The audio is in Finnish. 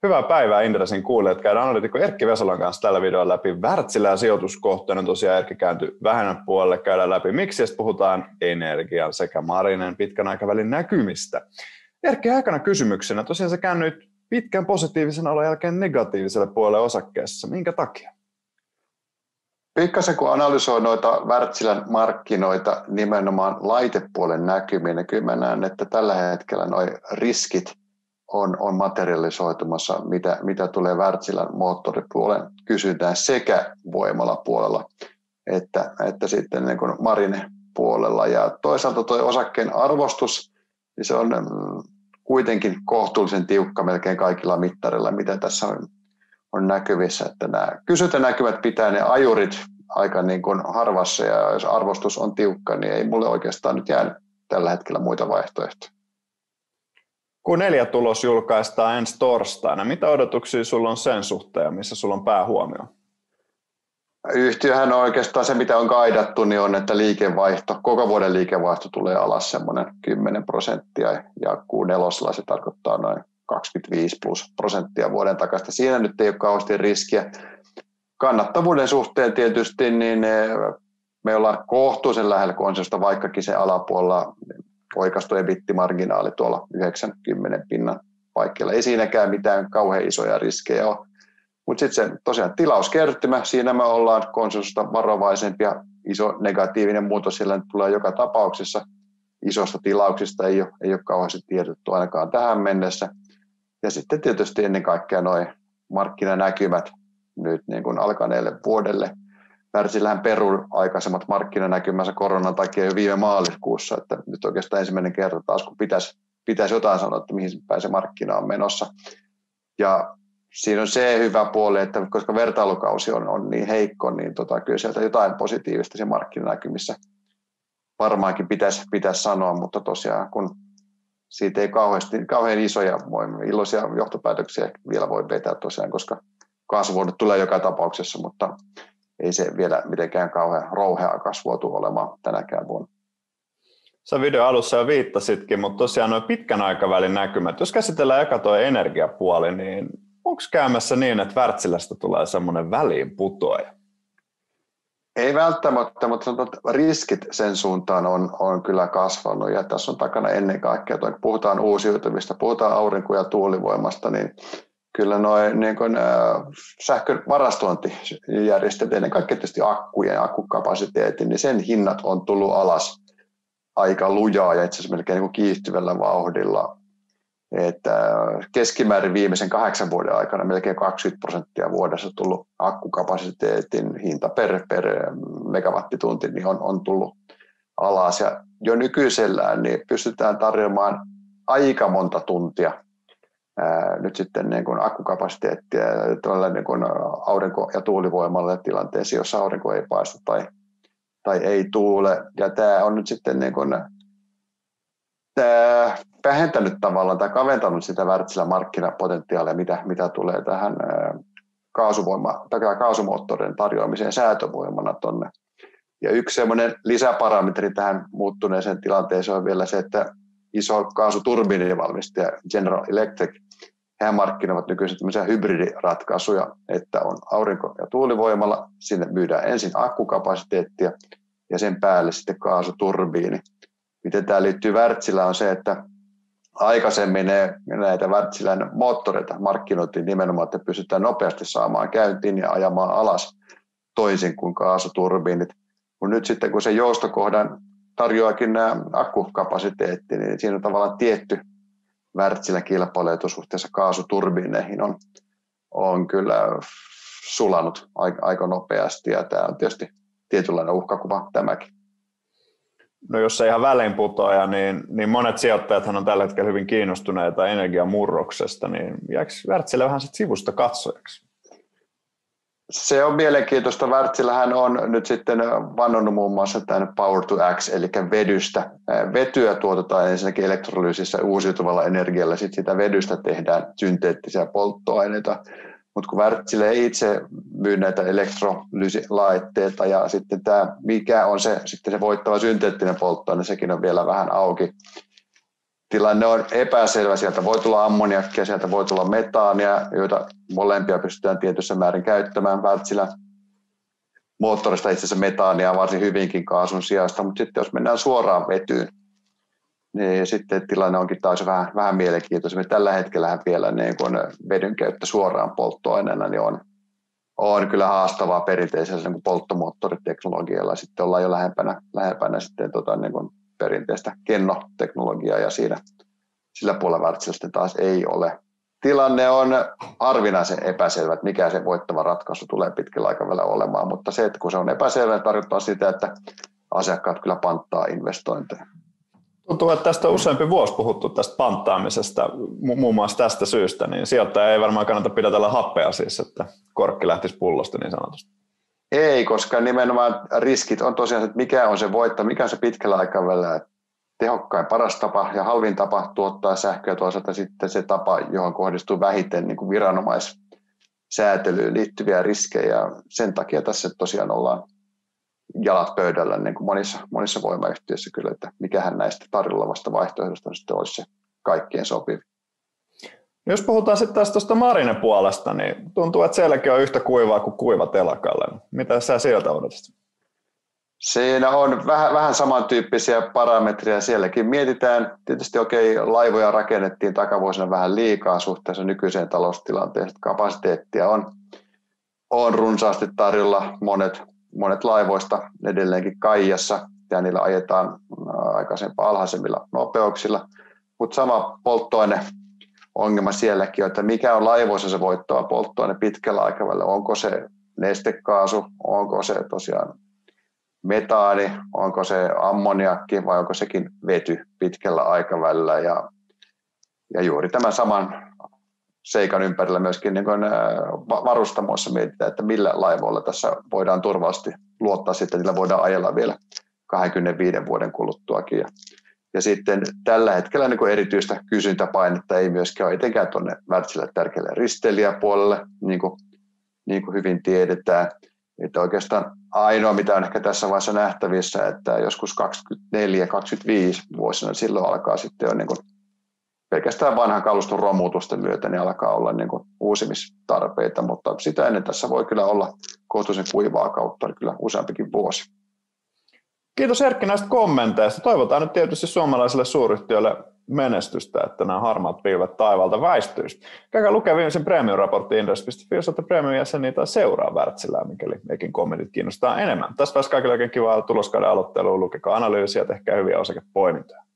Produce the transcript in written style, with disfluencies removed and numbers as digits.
Hyvää päivää Inderesin kuulijat. Käydään analytikko Erkki Vesalan kanssa tällä videolla läpi Wärtsilä ja sijoituskohteena. Tosiaan Erkki kääntyi vähemmän puolelle. Käydään läpi miksi ja puhutaan energian sekä Marinen pitkän aikavälin näkymistä. Erkki, aikana kysymyksenä. Tosiaan sä käännyit pitkän positiivisen olon jälkeen negatiiviselle puolelle osakkeessa. Minkä takia? Pikkasen kun analysoi noita Wärtsilän markkinoita nimenomaan laitepuolen näkymiin, niin kyllä mä näen, että tällä hetkellä nuo riskit on materialisoitumassa, mitä tulee Wärtsilän moottoripuolen kysyntään sekä voimalapuolella että sitten niin kuin Marine-puolella. Ja toisaalta tuo osakkeen arvostus, niin se on kuitenkin kohtuullisen tiukka melkein kaikilla mittarilla, mitä tässä on näkyvissä. Että nämä kysyntänäkymät pitää ne ajurit aika niin kuin harvassa, ja jos arvostus on tiukka, niin ei mulle oikeastaan nyt jäänyt tällä hetkellä muita vaihtoehtoja. Q4-tulos julkaistaan ensi torstaina. Mitä odotuksia sulla on sen suhteen ja missä sulla on päähuomio? Yhtiöhän on oikeastaan se, mitä on kaidattu, niin on, että koko vuoden liikevaihto tulee alas semmoinen 10% ja Q4 se tarkoittaa noin 25+% vuoden takaisin. Siinä nyt ei ole kauheasti riskiä. Kannattavuuden suhteen tietysti niin me ollaan kohtuullisen lähellä konsensusta, vaikkakin se alapuolella oikaistu EBITDA-marginaali tuolla 90 pinnan paikkeilla. Ei siinäkään mitään kauhean isoja riskejä ole. Mutta sitten se tosiaan tilauskertymä, siinä me ollaan konsensusta varovaisempia. Iso negatiivinen muutos siellä tulee joka tapauksessa. Isosta tilauksista ei ole kauheasti tiedetty ainakaan tähän mennessä. Ja sitten tietysti ennen kaikkea nuo markkinanäkymät nyt niin kuin alkaneelle vuodelle. Wärtsilähän perui aikaisemmat markkinanäkymänsä koronan takia jo viime maaliskuussa, että nyt oikeastaan ensimmäinen kerta taas, kun pitäisi jotain sanoa, että mihin päin se markkina on menossa. Ja siinä on se hyvä puoli, että koska vertailukausi on niin heikko, niin kyllä sieltä jotain positiivista se markkinanäkymissä varmaankin pitäisi sanoa, mutta tosiaan kun siitä ei kauhean iloisia johtopäätöksiä vielä voi vetää tosiaan, koska kasvu tulee joka tapauksessa, mutta ei se vielä mitenkään kauhean rouheaa kasvua tule olemaan tänäkään vuonna. Sä video alussa jo viittasitkin, mutta tosiaan nuo pitkän aikavälin näkymät. Jos käsitellään eka tuo energiapuoli, niin onko käymässä niin, että Wärtsilästä tulee semmoinen väliinputoaja? Ei välttämättä, mutta riskit sen suuntaan on kyllä kasvanut. Ja tässä on takana ennen kaikkea, kun puhutaan uusiutuvista, puhutaan aurinko- ja tuulivoimasta, niin kyllä noin niin sähkön varastointijärjestelmät, ennen kaikkea tietysti akkujen ja akkukapasiteetin, niin sen hinnat on tullut alas aika lujaa ja itse asiassa melkein niin kiihtyvällä vauhdilla. Että keskimäärin viimeisen 8 vuoden aikana melkein 20% vuodessa tullut akkukapasiteetin hinta per megawattitunti niin on tullut alas. Ja jo nykyisellään niin pystytään tarjoamaan aika monta tuntia nyt sitten niin kuin akkukapasiteettia niin kuin aurinko- ja tuulivoimalle tilanteessa, jossa aurinko ei paista tai ei tuule. Ja tämä on nyt sitten niin kuin, vähentänyt tavallaan tai kaventanut sitä Wärtsilän markkinapotentiaalia, mitä tulee tähän kaasumoottorien tarjoamiseen säätövoimana tuonne. Ja yksi semmoinen lisäparametri tähän muuttuneeseen tilanteeseen on vielä se, että iso kaasuturbiinivalmistaja General Electric, he markkinoivat nykyisin tämmöisiä hybridiratkaisuja, että on aurinko- ja tuulivoimalla, sinne myydään ensin akkukapasiteettia ja sen päälle sitten kaasuturbiini. Miten tämä liittyy Wärtsilään on se, että aikaisemmin näitä Wärtsilän moottoreita markkinoitiin nimenomaan, että pystytään nopeasti saamaan käyntiin ja ajamaan alas toisin kuin kaasuturbiinit. Kun nyt sitten kun se joustokohdan tarjoakin nämä akkukapasiteetti, niin siinä on tavallaan tietty Wärtsilän kilpailuetu suhteessa kaasuturbiineihin on kyllä sulanut aika nopeasti ja tämä on tietysti tietynlainen uhkakuva tämäkin. No jos se ihan väliinputoaja, niin monet sijoittajathan on tällä hetkellä hyvin kiinnostuneita energiamurroksesta, niin jääkö Wärtsilä vähän sit sivusta katsojaksi? Se on mielenkiintoista. Wärtsilähän on nyt sitten vannonnut muun muassa tämän Power to X, eli vedystä. Vetyä tuotetaan ensinnäkin elektrolyysissä uusiutuvalla energialla, sitten sitä vedystä tehdään synteettisiä polttoaineita. Mutta kun Wärtsilä ei itse myy näitä elektrolyysilaitteita ja sitten tämä, mikä on sitten se voittava synteettinen polttoaine, sekin on vielä vähän auki. tilanne on epäselvä. Sieltä voi tulla ammoniakkia, sieltä voi tulla metaania, joita molempia pystytään tietyssä määrin käyttämään. Wärtsilä moottorista itse asiassa metaania varsin hyvinkin kaasun sijasta, mutta sitten jos mennään suoraan vetyyn, niin sitten tilanne onkin taas vähän mielenkiintoisempi. Tällä hetkellä vielä niin kun vedyn käyttö suoraan polttoaineena niin on kyllä haastavaa perinteisellä niin polttomoottoriteknologialla. Sitten ollaan jo lähempänä sitten, niin kun perinteistä kennoteknologiaa ja sillä puolella Wärtsilä sitten taas ei ole. Tilanne on harvinaisen epäselvä, että mikä se voittava ratkaisu tulee pitkällä aikavälillä olemaan, mutta se, että kun se on epäselvä, tarkoittaa sitä, että asiakkaat kyllä panttaa investointeja. Tuntuu, että tästä on useampi vuosi puhuttu tästä panttaamisesta, muun muassa tästä syystä, niin sijoittaja ei varmaan kannata pidätellä happea siis, että korkki lähtisi pullosta niin sanotusti. Ei, koska nimenomaan riskit on tosiaan, että mikä on se voitto, mikä on se pitkällä aikavälillä tehokkain, paras tapa ja halvin tapa tuottaa sähköä, toisaalta sitten se tapa, johon kohdistuu vähiten niin kuin viranomaissäätelyyn liittyviä riskejä. Sen takia tässä tosiaan ollaan jalat pöydällä niin kuin monissa voimayhtiöissä kyllä, että mikähän näistä tarjolla vasta vaihtoehdosta sitten olisi se kaikkien sopivi. Jos puhutaan sitten taas tuosta Marinen puolesta, niin tuntuu, että sielläkin on yhtä kuivaa kuin kuiva telakalle. Mitä sä sieltä odotat? Siinä on vähän samantyyppisiä parametreja. Sielläkin mietitään, tietysti laivoja rakennettiin takavuosina vähän liikaa suhteessa nykyiseen taloustilanteeseen. Kapasiteettia on runsaasti tarjolla, monet laivoista edelleenkin kaijassa ja niillä ajetaan aikaisempaa alhaisemmilla nopeuksilla. Mutta sama polttoaineongelma sielläkin on, että mikä on laivoissa se voittava polttoaine pitkällä aikavälillä. Onko se nestekaasu, onko se tosiaan metaani, onko se ammoniakki vai onko sekin vety pitkällä aikavälillä. Ja juuri tämän saman seikan ympärillä myöskin niin varustamoissa mietitään, että millä laivoilla tässä voidaan turvallisesti luottaa sitten, että niillä voidaan ajella vielä 25 vuoden kuluttuakin. Ja sitten tällä hetkellä niin erityistä kysyntäpainetta ei myöskään ole etenkään tuonne Wärtsilä tärkeälle risteilijäpuolelle, niin kuin hyvin tiedetään. Että oikeastaan ainoa, mitä on ehkä tässä vaiheessa nähtävissä, että joskus 24-25 vuosina silloin alkaa sitten jo niin kuin pelkästään vanhan kaluston romutusten myötä niin alkaa olla niin kuin uusimistarpeita, mutta sitä ennen tässä voi kyllä olla kohtuullisen kuivaa kautta niin kyllä useampikin vuosi. Kiitos Erkki näistä kommenteista. Toivotaan nyt tietysti suomalaisille suuryhtiöille menestystä, että nämä harmaat pilvet taivaalta väistyisi. Käykää lukea viimeisen premium-raportti index.fi, jos olette premium-jäseniä tai seuraa Wärtsilää, mikäli mekin kommentit kiinnostaa enemmän. Tässä pääsi kaikille oikein kivaa tuloskauden aloitteluun, lukekaa analyysiä ja tehkää hyviä osakepoimintoja.